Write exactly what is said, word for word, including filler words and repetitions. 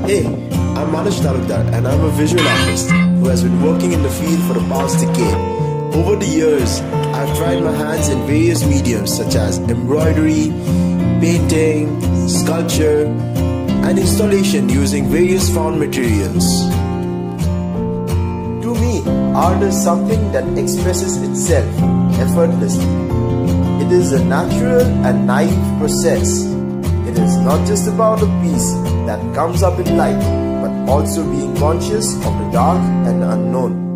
Hey, I'm Manish Talukdar and I'm a visual artist who has been working in the field for the past decade. Over the years, I've tried my hands in various mediums such as embroidery, painting, sculpture, and installation using various found materials. To me, art is something that expresses itself effortlessly. It is a natural and naive process. It is not just about a piece that comes up in light, but also being conscious of the dark and the unknown.